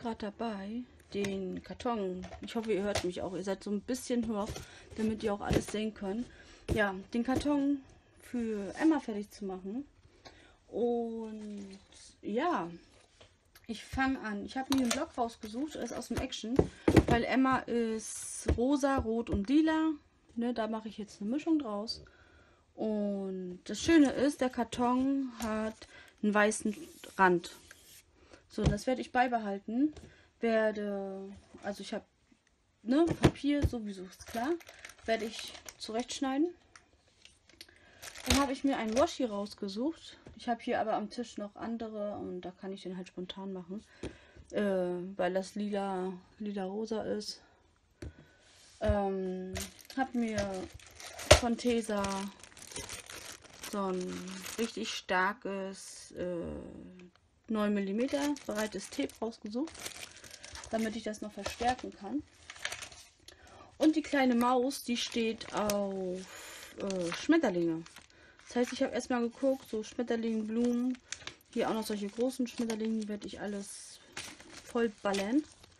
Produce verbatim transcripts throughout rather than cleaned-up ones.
gerade dabei, den Karton, ich hoffe, ihr hört mich auch, ihr seid so ein bisschen höher, damit ihr auch alles sehen könnt. Ja, den Karton für Emma fertig zu machen. Und ja, ich fange an. Ich habe mir einen Block rausgesucht, ist aus dem Action, weil Emma ist rosa, rot und lila. Ne, da mache ich jetzt eine Mischung draus. Und das Schöne ist, der Karton hat einen weißen Rand. So, das werde ich beibehalten. Werde, also ich habe ne, Papier, sowieso ist klar, werde ich zurechtschneiden. Dann habe ich mir einen Washi rausgesucht. Ich habe hier aber am Tisch noch andere und da kann ich den halt spontan machen, äh, weil das lila, lila rosa ist. Ähm, habe mir von Tesa so ein richtig starkes äh, neun Millimeter breites Tape rausgesucht, damit ich das noch verstärken kann. Und die kleine Maus, die steht auf äh, Schmetterlinge. Das heißt, ich habe erstmal geguckt, so Schmetterlinge, Blumen, hier auch noch solche großen Schmetterlinge, werde ich alles voll ballern.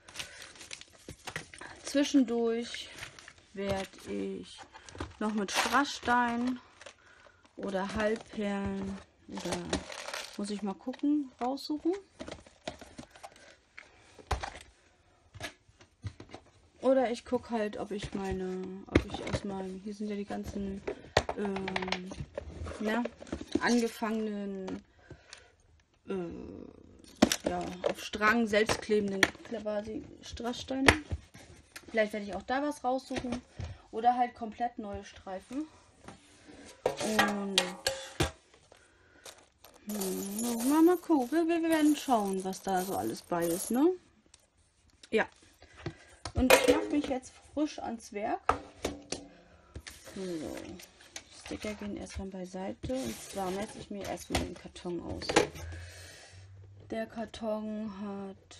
Zwischendurch werde ich noch mit Strassstein oder Halbperlen oder muss ich mal gucken, raussuchen. Oder ich gucke halt, ob ich meine, ob ich aus meinem, hier sind ja die ganzen ähm, na, angefangenen äh, ja, auf Strang selbstklebenden quasi Strasssteine. Vielleicht werde ich auch da was raussuchen. Oder halt komplett neue Streifen. Und hm, mal, mal gucken. Wir, wir werden schauen, was da so alles bei ist, ne? Ja. Und ich mache mich jetzt frisch ans Werk. So. Sticker gehen erstmal beiseite. Und zwar messe ich mir erstmal den Karton aus. Der Karton hat.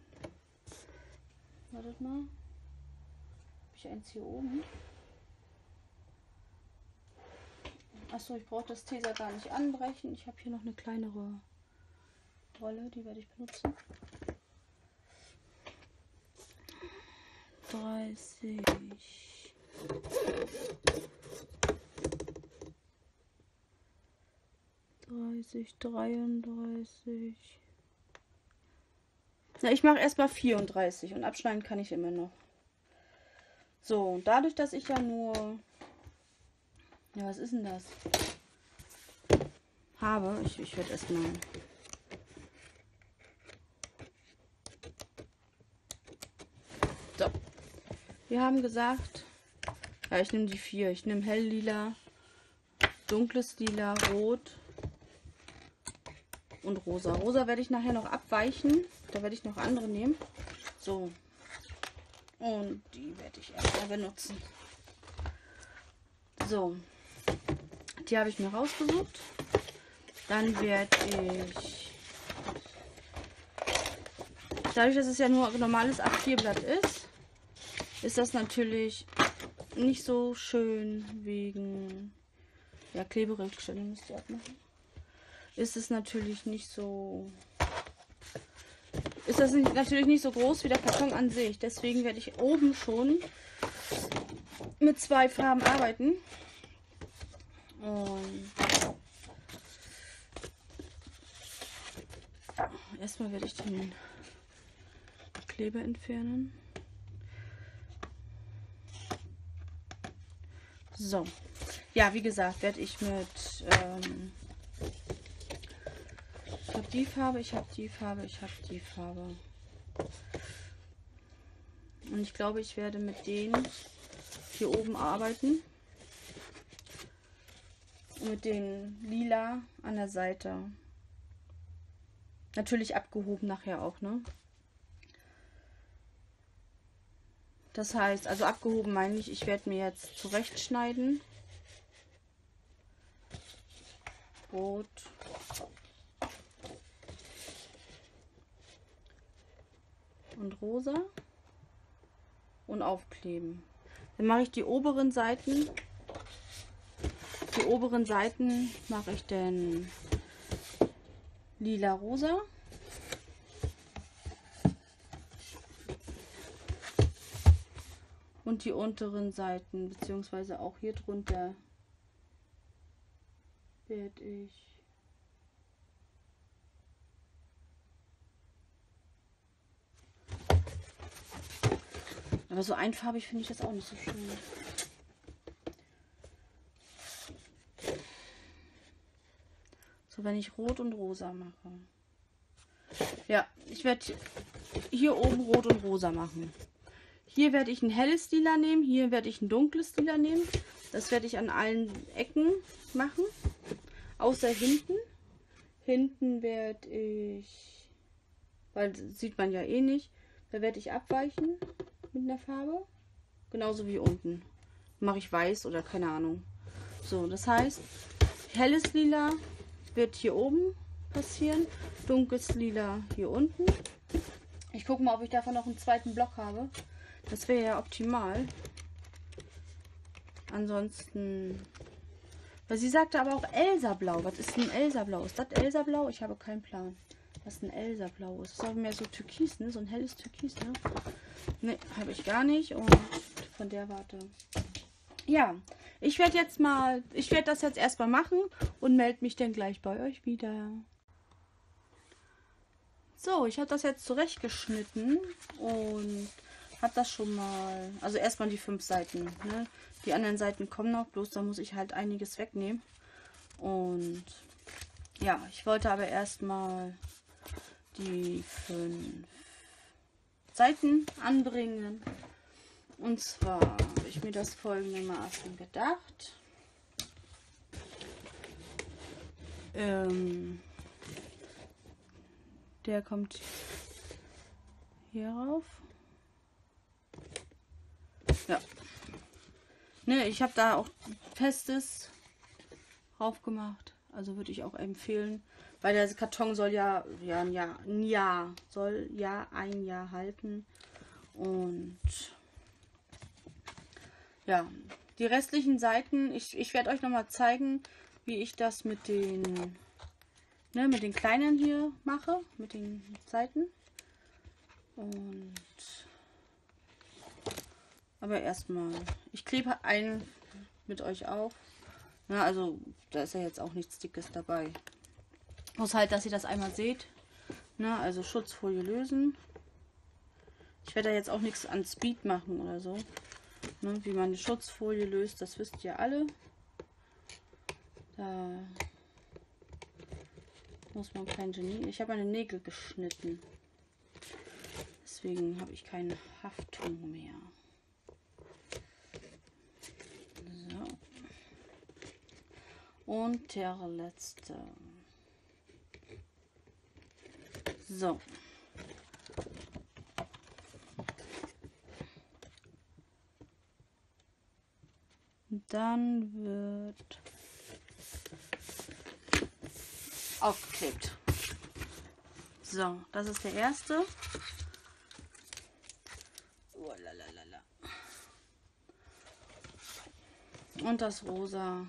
Wartet mal. Habe ich eins hier oben? Achso, ich brauche das Tesa gar nicht anbrechen. Ich habe hier noch eine kleinere Rolle, die werde ich benutzen. dreißig. dreißig, dreiunddreißig. Na, ich mache erstmal vierunddreißig und abschneiden kann ich immer noch. So, dadurch, dass ich ja nur, ja, was ist denn das? Habe, ich, ich werde erstmal, so, wir haben gesagt, ja, ich nehme die vier, ich nehme hell lila, dunkles lila, rot und rosa. Rosa werde ich nachher noch abweichen, da werde ich noch andere nehmen. So. Und die werde ich erstmal benutzen. So. Die habe ich mir rausgesucht. Dann werde ich, dadurch, dass es ja nur ein normales A vier Blatt ist, ist das natürlich nicht so schön wegen, ja, Kleberückstände müsst ihr abmachen. Ist es natürlich nicht so, ist das nicht, natürlich nicht so groß wie der Karton an sich. Deswegen werde ich oben schon mit zwei Farben arbeiten. Und erstmal werde ich den Kleber entfernen. So. Ja, wie gesagt, werde ich mit ähm, ich habe die Farbe, ich habe die Farbe, ich habe die Farbe. Und ich glaube, ich werde mit denen hier oben arbeiten. Und mit den Lila an der Seite. Natürlich abgehoben nachher auch, ne? Das heißt, also abgehoben meine ich, ich werde mir jetzt zurechtschneiden. Rot. Und rosa und aufkleben. Dann mache ich die oberen Seiten. Die oberen Seiten mache ich dann lila rosa Und die unteren Seiten, beziehungsweise auch hier drunter, werde ich aber so einfarbig finde ich das auch nicht so schön. So, wenn ich rot und rosa mache. Ja, ich werde hier oben rot und rosa machen. Hier werde ich ein helles Lila nehmen, hier werde ich ein dunkles Lila nehmen. Das werde ich an allen Ecken machen, außer hinten. Hinten werde ich, weil das sieht man ja eh nicht, da werde ich abweichen mit einer Farbe. Genauso wie unten. Mache ich weiß oder keine Ahnung. So, das heißt, helles Lila wird hier oben passieren, dunkles Lila hier unten. Ich gucke mal, ob ich davon noch einen zweiten Block habe. Das wäre ja optimal. Ansonsten... Weil sie sagte aber auch Elsa-Blau. Was ist denn Elsa-Blau? Ist das Elsa-Blau? Ich habe keinen Plan, was ein Elsa-Blau ist. Das ist aber mehr so Türkis, ne? So ein helles Türkis, ne? Ne, habe ich gar nicht. Und von der Warte. Ja, ich werde jetzt mal... Ich werde das jetzt erstmal machen und melde mich dann gleich bei euch wieder. So, ich habe das jetzt zurechtgeschnitten und habe das schon mal, also erstmal die fünf Seiten, ne? Die anderen Seiten kommen noch, bloß da muss ich halt einiges wegnehmen. Und ja, ich wollte aber erstmal die fünf Seiten anbringen. Und zwar habe ich mir das folgendermaßen gedacht. Ähm... Der kommt hier rauf. Ja. Ne, ich habe da auch Festes drauf gemacht. Also würde ich auch empfehlen. Weil der Karton soll ja, ja ein Jahr, ein Jahr, soll ja ein Jahr halten. Und ja, die restlichen Seiten, ich, ich werde euch nochmal zeigen, wie ich das mit den... Ne, mit den kleinen hier mache, mit den Seiten. Und aber erstmal, ich klebe einen mit euch auf. Na, also da ist ja jetzt auch nichts Dickes dabei. Muss halt, dass ihr das einmal seht. Na, also Schutzfolie lösen. Ich werde da jetzt auch nichts an Speed machen oder so. Ne, wie man die Schutzfolie löst, das wisst ihr alle. Da muss man kein Genie. Ich habe meine Nägel geschnitten. Deswegen habe ich keine Haftung mehr. So. Und der letzte. So. Dann wird aufgeklebt. So, das ist der erste. Oh, lalalala. Und das rosa.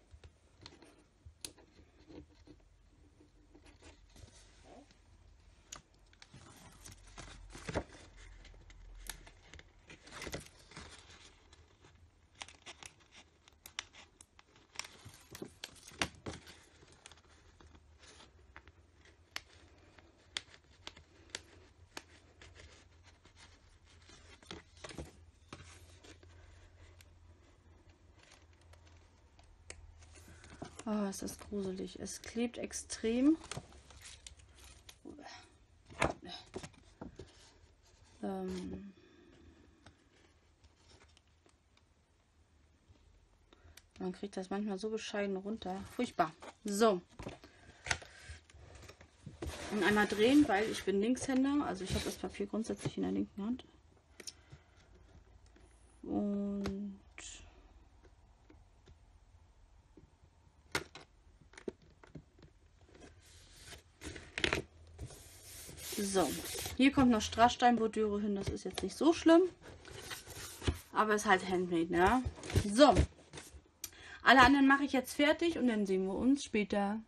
Oh, es ist gruselig. Es klebt extrem. Ähm Man kriegt das manchmal so bescheiden runter. Furchtbar. So. Und einmal drehen, weil ich bin Linkshänder. Also ich habe das Papier grundsätzlich in der linken Hand. Und so, hier kommt noch Strasssteinbordüre hin, das ist jetzt nicht so schlimm, aber ist halt Handmade, ne? So, alle anderen mache ich jetzt fertig und dann sehen wir uns später.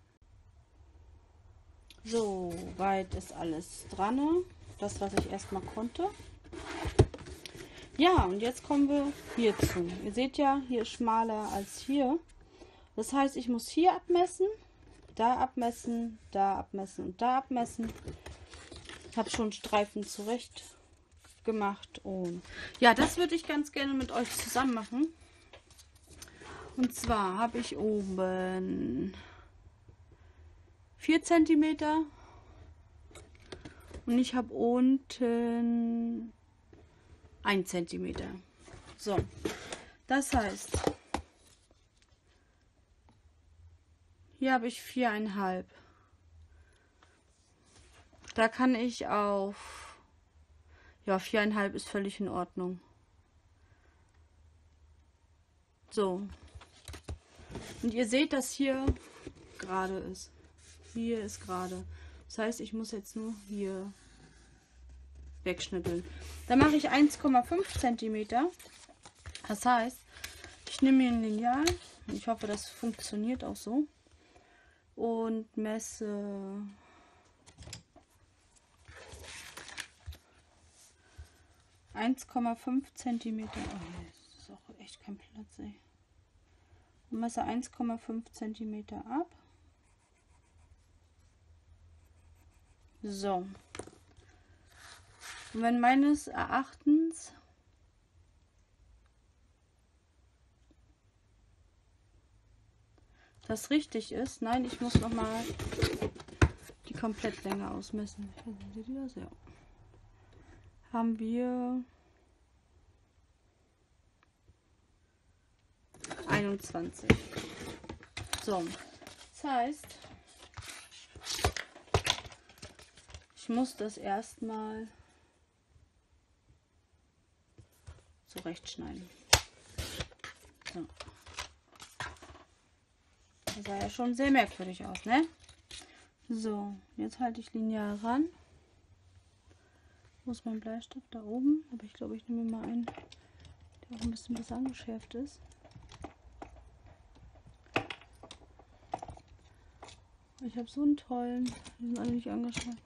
So, weit ist alles dran, das was ich erstmal konnte. Ja, und jetzt kommen wir hierzu. Ihr seht ja, hier ist schmaler als hier. Das heißt, ich muss hier abmessen, da abmessen, da abmessen und da abmessen. Ich habe schon Streifen zurecht gemacht. Und ja, das würde ich ganz gerne mit euch zusammen machen. Und zwar habe ich oben vier Zentimeter und ich habe unten ein Zentimeter. So, das heißt, hier habe ich viereinhalb. Da kann ich auf, ja, viereinhalb ist völlig in Ordnung. So. Und ihr seht, dass hier gerade ist. Hier ist gerade. Das heißt, ich muss jetzt nur hier wegschnitteln. Dann mache ich eins Komma fünf Zentimeter. Das heißt, ich nehme mir ein Lineal. Ich hoffe, das funktioniert auch so. Und messe eins Komma fünf Zentimeter. Oh, das ist auch echt kein Platz, ey. Und messe eins Komma fünf Zentimeter ab. So. Und wenn meines Erachtens das richtig ist, nein, ich muss noch mal die Komplettlänge ausmessen. Seht ihr das? Ja. Haben wir einundzwanzig. So, das heißt, ich muss das erstmal zurechtschneiden. So. Das sah ja schon sehr merkwürdig aus, ne? So, jetzt halte ich lineal ran. Wo ist mein Bleistift? Da oben. Aber ich glaube, ich nehme mal einen, der auch ein bisschen besser angeschärft ist. Ich habe so einen tollen. Die sind alle nicht angeschärft.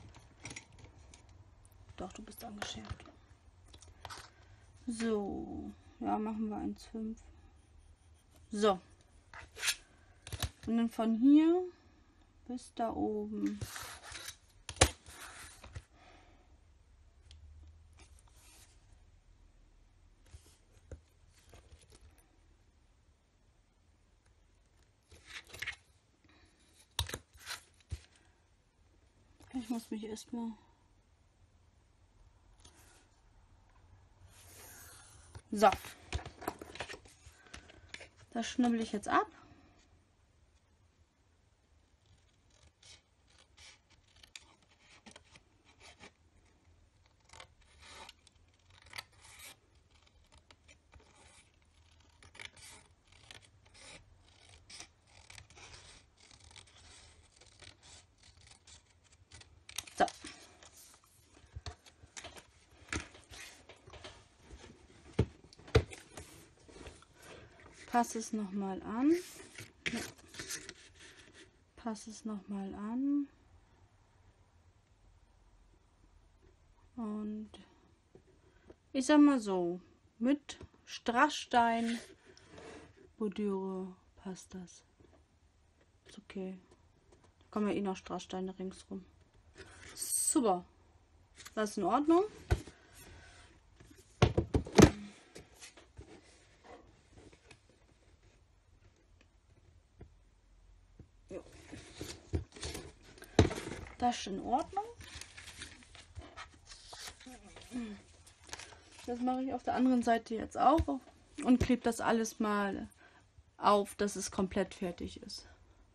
Doch, du bist angeschärft. So. Ja, machen wir eins Komma fünf. So. Und dann von hier bis da oben. Ich muss mich erstmal so, das schnibbel ich jetzt ab. So. Passe es noch mal an. Ja. Passe es noch mal an. Und ich sag mal so, mit Strassstein Bordüre passt das. Ist okay. Da kommen ja eh noch Strasssteine ringsrum. Super. Das ist in Ordnung. Das ist in Ordnung. Das mache ich auf der anderen Seite jetzt auch und klebe das alles mal auf, dass es komplett fertig ist.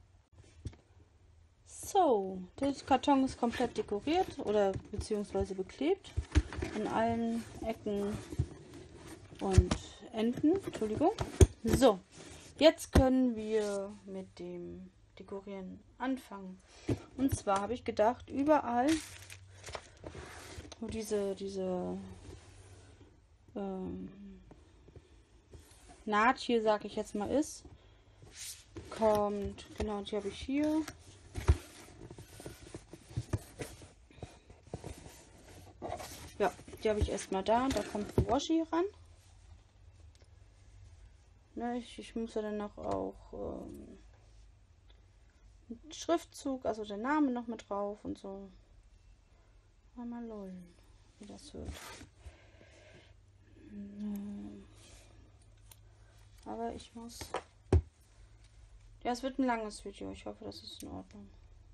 So, der Karton ist komplett dekoriert oder beziehungsweise beklebt an allen Ecken und Enden. Entschuldigung. So, jetzt können wir mit dem Dekorieren anfangen. Und zwar habe ich gedacht, überall, wo diese, diese ähm, Naht hier, sage ich jetzt mal, ist, kommt, genau, die habe ich hier. Ja, Die habe ich erstmal da. Da kommt ein Washi ran. Ne, ich, ich muss ja dann noch auch ähm, einen Schriftzug, also der Name noch mit drauf und so. Mal lollen, wie das wird. Aber ich muss... Ja, es wird ein langes Video. Ich hoffe, das ist in Ordnung.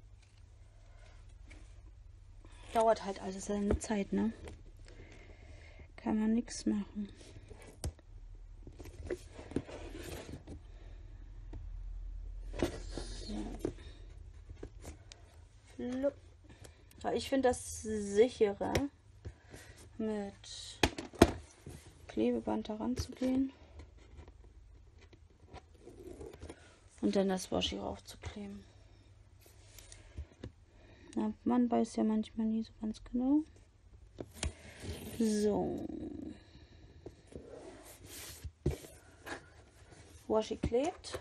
Dauert halt alles seine Zeit, ne? Kann man nichts machen. So. Ja, ich finde das sicherer, mit Klebeband daran zu gehen und dann das Washi raufzukleben. Na, man weiß ja manchmal nie so ganz genau. So. Washi klebt.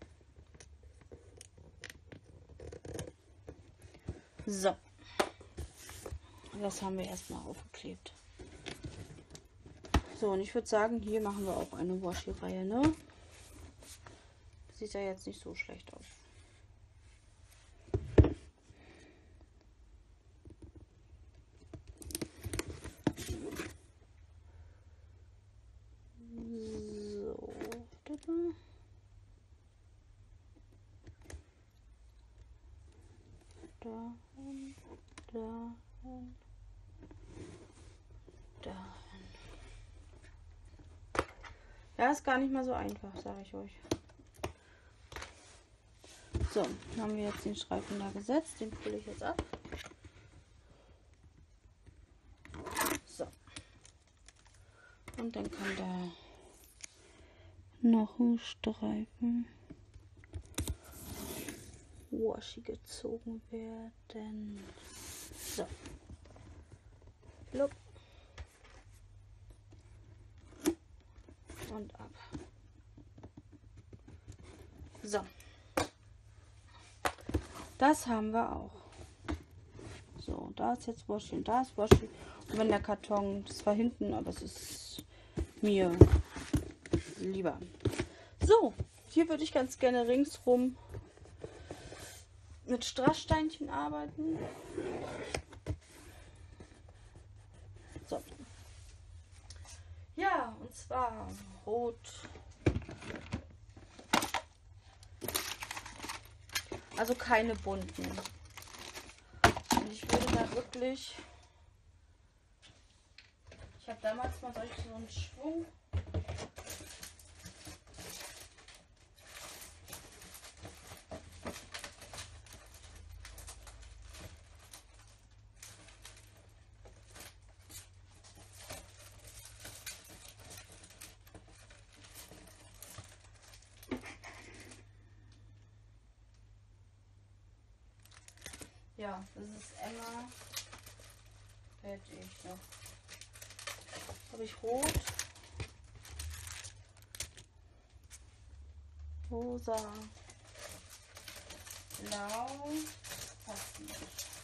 So. Das haben wir erstmal aufgeklebt. So, und ich würde sagen, hier machen wir auch eine Washi-Reihe, ne? Sieht ja jetzt nicht so schlecht aus. Dahin, dahin, dahin. Ja, ist gar nicht mal so einfach, sage ich euch. So, dann haben wir jetzt den Streifen da gesetzt. Den pulle ich jetzt ab. So. Und dann kann da noch ein Streifen Washi gezogen werden. So. Flupp. Und ab. So. Das haben wir auch. So, da ist jetzt Washi und da ist Washi. Und wenn der Karton, das war hinten, aber es ist mir lieber. So, hier würde ich ganz gerne ringsrum mit Strasssteinchen arbeiten. So. Ja, und zwar rot. Also keine bunten. Und ich würde da wirklich... Ich habe damals mal solch so einen Schwung. Ja, das ist Emma. Hätte ich noch. Habe ich rot, rosa, blau, passt nicht.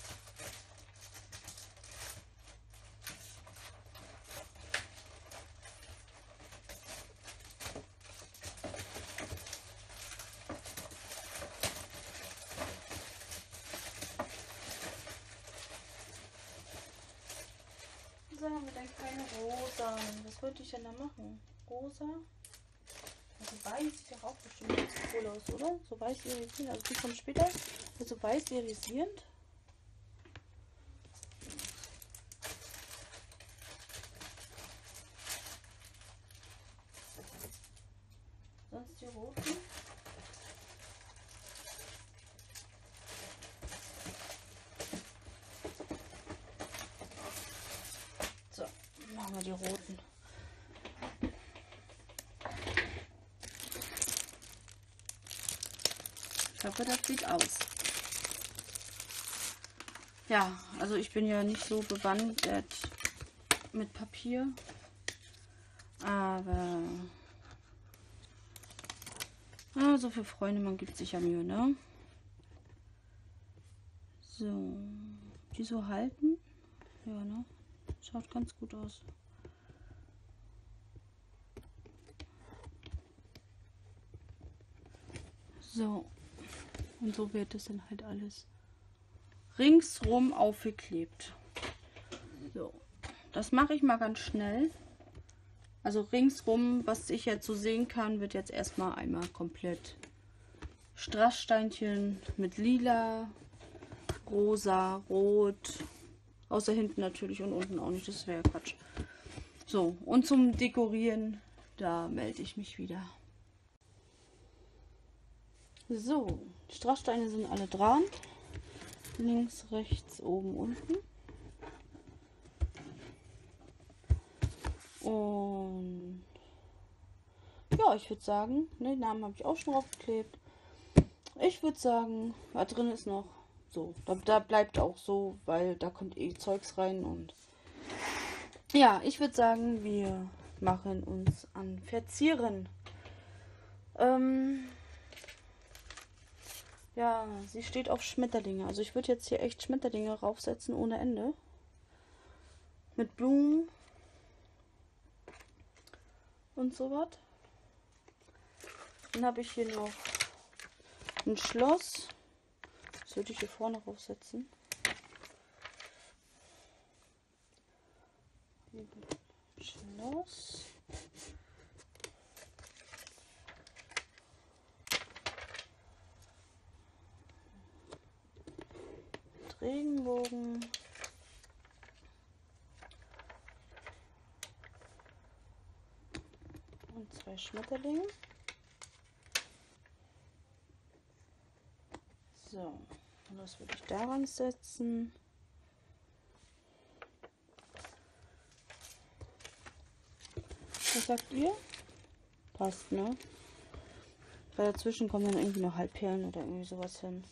Wieso haben wir denn keine rosa? Was wollte ich denn da machen? Rosa? Also weiß sieht ja auch bestimmt nicht so cool aus, oder? So weiß irisierend. Also die kommt später. Also weiß irisierend. Sonst die roten. So, machen wir die roten. Ich hoffe, das sieht aus. Ja, also ich bin ja nicht so bewandert mit Papier. Aber ah, so für Freunde, man gibt sich ja Mühe, ne? So, die so halten. Ja, ne? Schaut ganz gut aus. So. Und so wird es dann halt alles ringsrum aufgeklebt. So. Das mache ich mal ganz schnell. Also ringsrum, was ich jetzt so sehen kann, wird jetzt erstmal einmal komplett Strasssteinchen mit lila, rosa, rot. Außer hinten natürlich und unten auch nicht, das wäre Quatsch. So, und zum Dekorieren, da melde ich mich wieder. So, die Strasssteine sind alle dran. Links, rechts, oben, unten. Und ja, ich würde sagen, ne, den Namen habe ich auch schon draufgeklebt. Ich würde sagen, da drin ist noch so. Da, da bleibt auch so, weil da kommt eh Zeugs rein. Und ja, ich würde sagen, wir machen uns an Verzieren. Ähm, ja, sie steht auf Schmetterlinge. Also ich würde jetzt hier echt Schmetterlinge raufsetzen ohne Ende. Mit Blumen. Und so was. Dann habe ich hier noch ein Schloss. Das würde ich hier vorne raufsetzen. Schloss. Regenbogen. Und zwei Schmetterlinge. So, und das würde ich daran setzen. Was sagt ihr? Passt, ne? Weil dazwischen kommen dann irgendwie noch Halbperlen oder irgendwie sowas hin.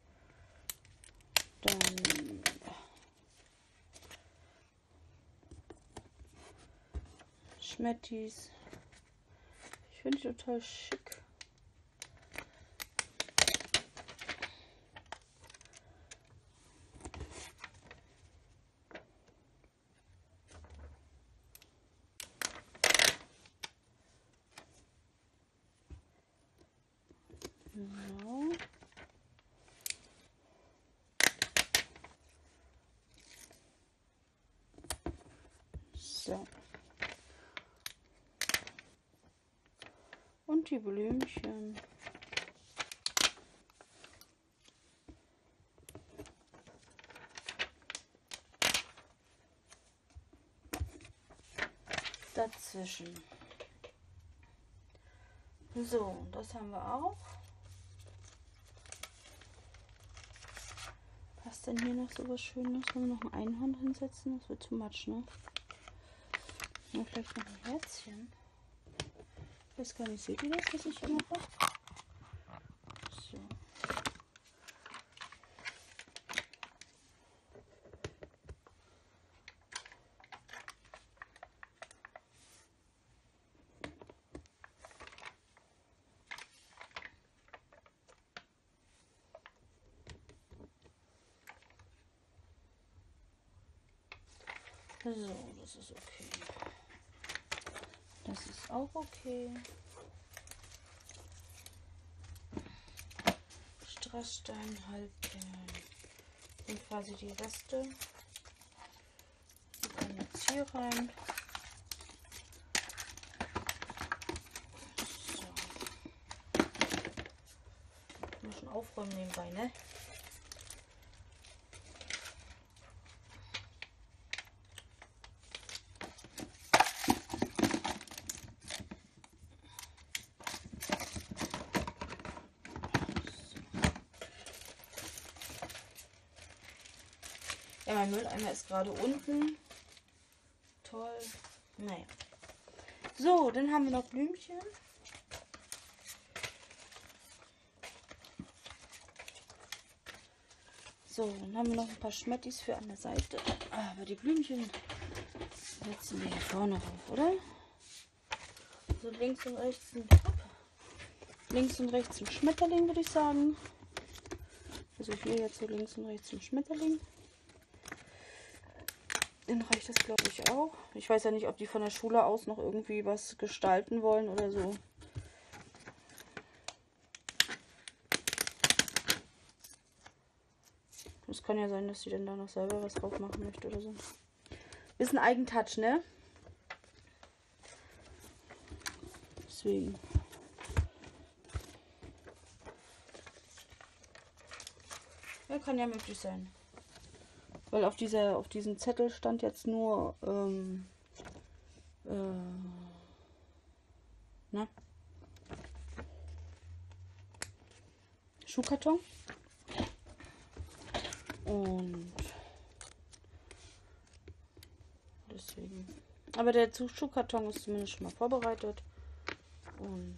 Dann Schmettis. Ich finde die total schick. So. So. Und die Blümchen. Dazwischen. So, das haben wir auch. Passt denn hier noch so was Schönes? Wollen wir noch ein Einhorn hinsetzen? Das wird too much, ne? Und vielleicht noch ein Herzchen. Ich weiß gar nicht, seht ihr das, was ich hier mache? So. So, das ist okay. Das ist auch okay. Strassstein, Halbperlen. Und quasi die Reste. Die kommen jetzt hier rein. So. Ich muss schon aufräumen nebenbei, ne? Ja, mein Mülleimer ist gerade unten. Toll. Naja. So, dann haben wir noch Blümchen. So, dann haben wir noch ein paar Schmettis für an der Seite. Aber die Blümchen setzen wir hier vorne rauf, oder? So, links und rechts ein, links und rechts ein Schmetterling, würde ich sagen. Also hier jetzt so links und rechts ein Schmetterling. Den reicht das, glaube ich, auch. Ich weiß ja nicht, ob die von der Schule aus noch irgendwie was gestalten wollen oder so. Es kann ja sein, dass sie dann da noch selber was drauf machen möchte oder so. Bisschen Eigentouch, ne? Deswegen. Ja, kann ja möglich sein. Weil auf dieser, auf diesem Zettel stand jetzt nur, ähm, äh, ne? Schuhkarton. Und deswegen. Aber der Schuhkarton ist zumindest schon mal vorbereitet. Und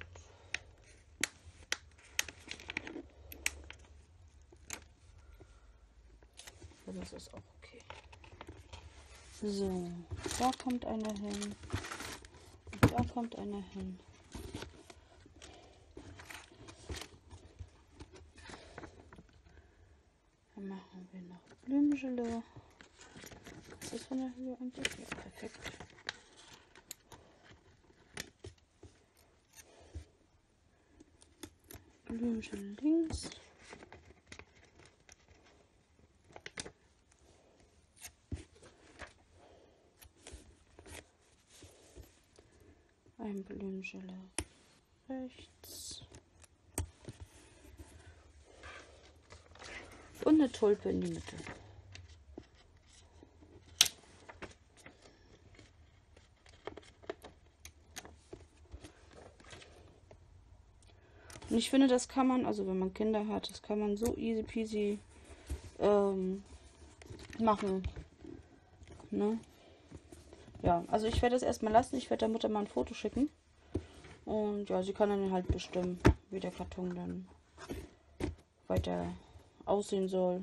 das ist auch okay. So, da kommt einer hin. Und da kommt einer hin. Dann machen wir noch Blümchen. Ist das von der Höhe eigentlich? Ja, perfekt. Blümchen links. Ein Blümchen rechts. Und eine Tulpe in die Mitte. Und ich finde, das kann man, also wenn man Kinder hat, das kann man so easy peasy ähm, machen. Ne? Ja, also ich werde das erstmal lassen. Ich werde der Mutter mal ein Foto schicken. Und ja, sie kann dann halt bestimmen, wie der Karton dann weiter aussehen soll.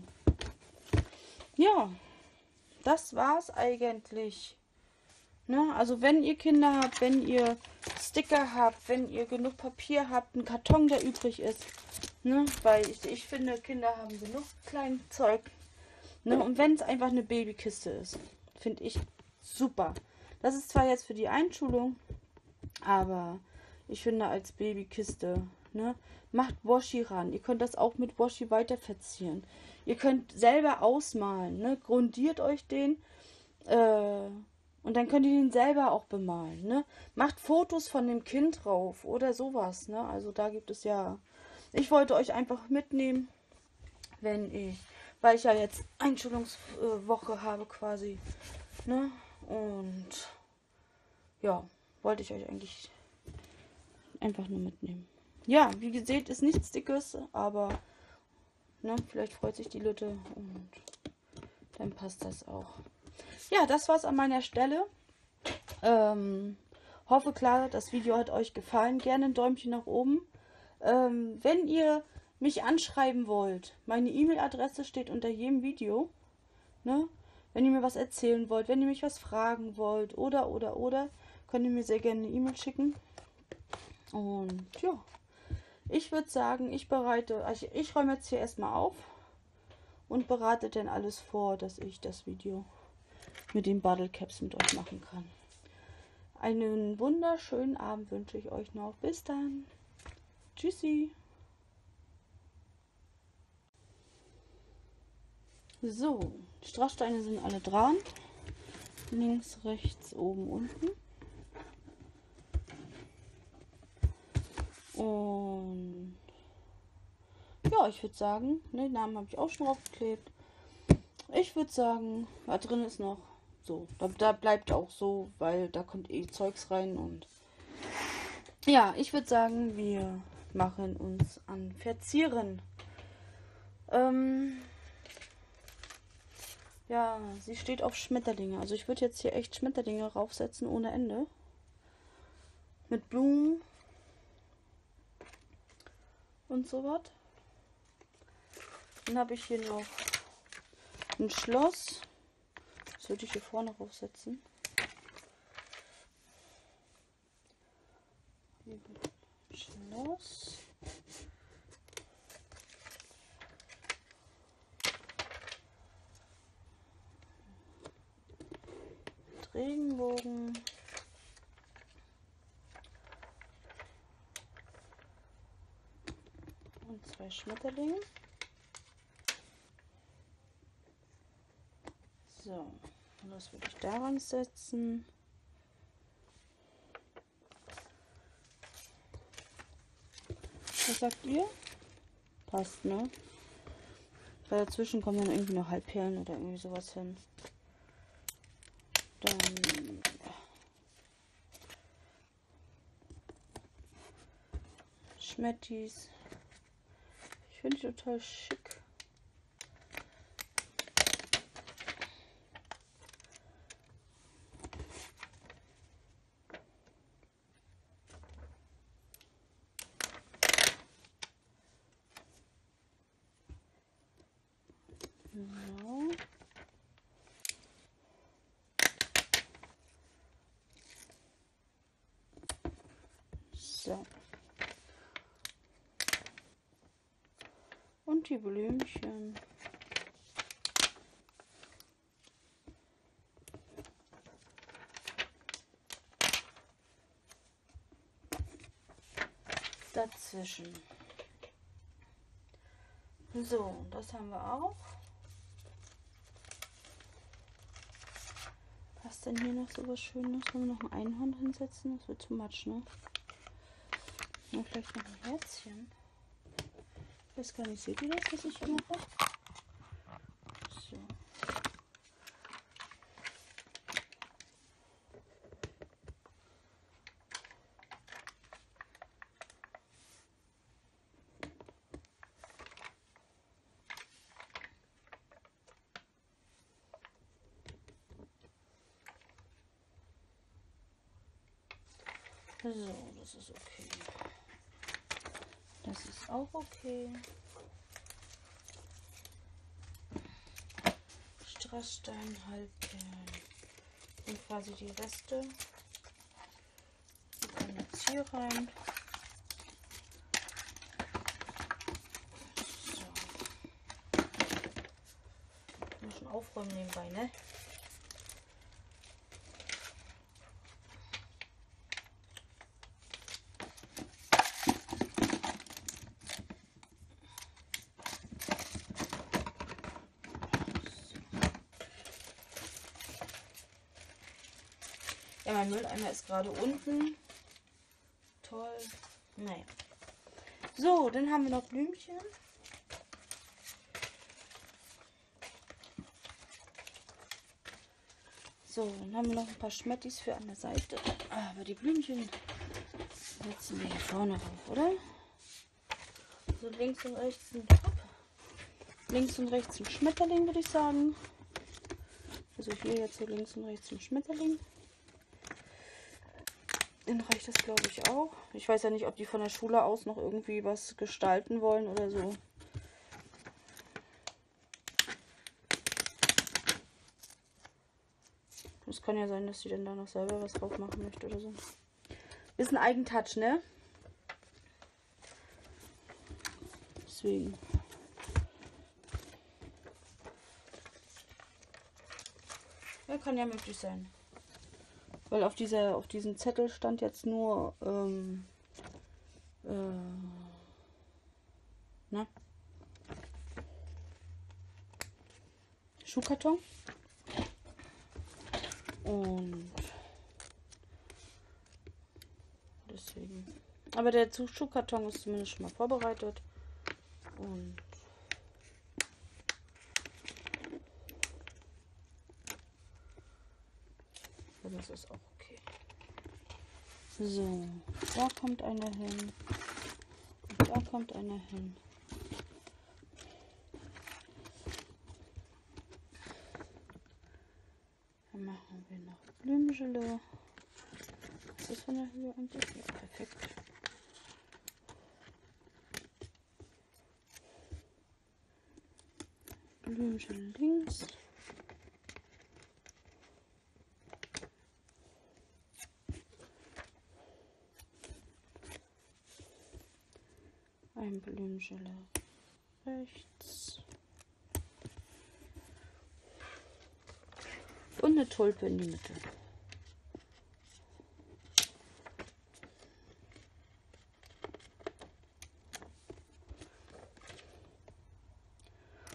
Ja, das war's eigentlich. Ne? Also wenn ihr Kinder habt, wenn ihr Sticker habt, wenn ihr genug Papier habt, einen Karton, der übrig ist. Ne? Weil ich, ich finde, Kinder haben genug kleines Zeug. Ne? Und wenn es einfach eine Babykiste ist, finde ich super. Das ist zwar jetzt für die Einschulung, aber ich finde als Babykiste, ne, macht Washi ran. Ihr könnt das auch mit Washi weiter verzieren. Ihr könnt selber ausmalen, ne, grundiert euch den äh, und dann könnt ihr den selber auch bemalen, ne. Macht Fotos von dem Kind drauf oder sowas, ne. Also da gibt es ja, ich wollte euch einfach mitnehmen, wenn ich, weil ich ja jetzt Einschulungswoche habe quasi, ne, und ja, wollte ich euch eigentlich einfach nur mitnehmen. Ja, wie ihr seht, ist nichts Dickes, aber ne, vielleicht freut sich die Lütte und dann passt das auch. Ja, das war's an meiner Stelle. Ähm, hoffe klar, das Video hat euch gefallen. Gerne ein Däumchen nach oben. Ähm, wenn ihr mich anschreiben wollt, meine E-Mail-Adresse steht unter jedem Video. Ne? Wenn ihr mir was erzählen wollt, wenn ihr mich was fragen wollt oder, oder, oder, könnt ihr mir sehr gerne eine E-Mail schicken. Und ja, ich würde sagen, ich bereite, also ich räume jetzt hier erstmal auf und berate dann alles vor, dass ich das Video mit den Bottle Caps mit euch machen kann. Einen wunderschönen Abend wünsche ich euch noch. Bis dann. Tschüssi. So, die Strasssteine sind alle dran. Links, rechts, oben, unten. Und ja, ich würde sagen, ne, den Namen habe ich auch schon draufgeklebt. Ich würde sagen, da drin ist noch so. Da, da bleibt auch so, weil da kommt eh Zeugs rein. Und ja, ich würde sagen, wir machen uns an Verzieren. Ähm, ja, sie steht auf Schmetterlinge. Also ich würde jetzt hier echt Schmetterlinge raufsetzen ohne Ende. Mit Blumen. Und so was. Dann habe ich hier noch ein Schloss. Das würde ich hier vorne raufsetzen. Schloss. Regenbogen. Und zwei Schmetterlinge. So, und das würde ich daran setzen. Was sagt ihr? Passt, ne? Weil dazwischen kommen dann irgendwie noch Halbperlen oder irgendwie sowas hin. Dann ja. Schmettis. Ich finde die total schick. Genau. So. Und die Blümchen. Dazwischen. So, das haben wir auch. Passt denn hier noch so was Schönes? Wollen wir noch ein Einhorn hinsetzen? Das wird zu much, ne? Und vielleicht noch ein Herzchen. Ich weiß gar nicht, seht ihr das, was ich hier mache? So. So, das ist okay. Das ist auch okay. Strassstein, Halbperlen. Und quasi die Reste. Die kommen jetzt hier rein. So. Ich muss schon aufräumen nebenbei, ne? Ja, mein Mülleimer ist gerade unten. Toll. Naja. So, dann haben wir noch Blümchen. So, dann haben wir noch ein paar Schmettis für an der Seite. Aber die Blümchen setzen wir hier vorne rauf, oder? So, links und rechts ein, links und rechts ein Schmetterling, würde ich sagen. Also hier jetzt so links und rechts ein Schmetterling. Dann reicht das, glaube ich, auch. Ich weiß ja nicht, ob die von der Schule aus noch irgendwie was gestalten wollen oder so. Es kann ja sein, dass sie dann da noch selber was drauf machen möchte oder so. Ist ein Eigentouch, ne? Deswegen. Ja, kann ja möglich sein. Weil auf dieser, auf diesem Zettel stand jetzt nur, ähm, äh, ne? Schuhkarton. Und deswegen. Aber der Schuhkarton ist zumindest schon mal vorbereitet. Und das ist auch okay. So, da kommt einer hin. Und da kommt einer hin. Dann machen wir noch Blümgelee. Ist das von der Höhe eigentlich? Ja, perfekt. Blümchen links. Ein Blümchen rechts. Und eine Tulpe in die Mitte.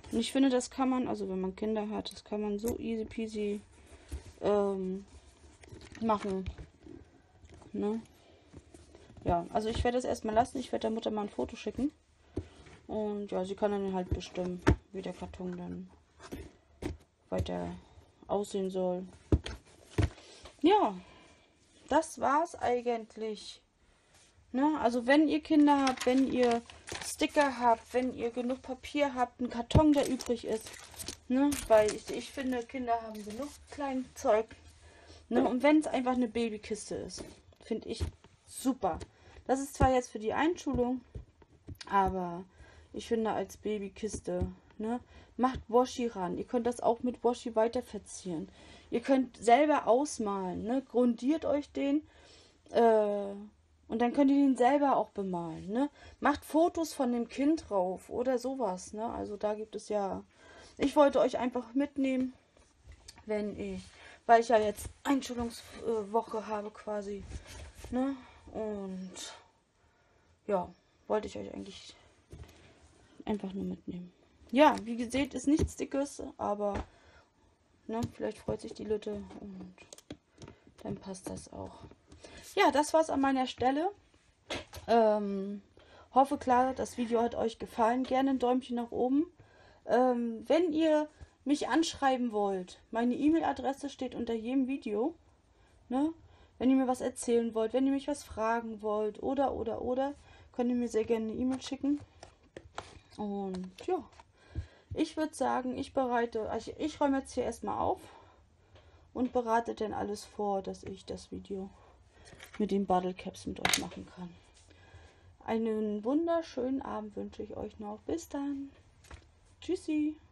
Und ich finde, das kann man, also wenn man Kinder hat, das kann man so easy peasy ähm, machen. Ne? Ja, also ich werde das erstmal lassen. Ich werde der Mutter mal ein Foto schicken. Und ja, sie kann dann halt bestimmen, wie der Karton dann weiter aussehen soll. Ja, das war's eigentlich. Ne? Also wenn ihr Kinder habt, wenn ihr Sticker habt, wenn ihr genug Papier habt, einen Karton, der übrig ist. Ne? Weil ich, ich finde, Kinder haben genug Kleinzeug. Ne? Und wenn es einfach eine Babykiste ist, finde ich super. Das ist zwar jetzt für die Einschulung, aber ich finde als Babykiste, ne, macht Washi ran. Ihr könnt das auch mit Washi weiter verzieren. Ihr könnt selber ausmalen, ne, grundiert euch den äh, und dann könnt ihr den selber auch bemalen, ne. Macht Fotos von dem Kind drauf oder sowas, ne. Also da gibt es ja, ich wollte euch einfach mitnehmen, wenn ich, weil ich ja jetzt Einschulungswoche habe quasi, ne, und ja, wollte ich euch eigentlich einfach nur mitnehmen. Ja, wie ihr seht, ist nichts Dickes, aber ne, vielleicht freut sich die Lütte und dann passt das auch. Ja, das war's an meiner Stelle. Ähm, hoffe klar, das Video hat euch gefallen. Gerne ein Däumchen nach oben. Ähm, wenn ihr mich anschreiben wollt, meine E-Mail-Adresse steht unter jedem Video. Ne? Wenn ihr mir was erzählen wollt, wenn ihr mich was fragen wollt oder, oder, oder, könnt ihr mir sehr gerne eine E-Mail schicken. Und ja, ich würde sagen, ich bereite, also ich räume jetzt hier erstmal auf und berate dann alles vor, dass ich das Video mit den Bottle Caps mit euch machen kann. Einen wunderschönen Abend wünsche ich euch noch. Bis dann. Tschüssi.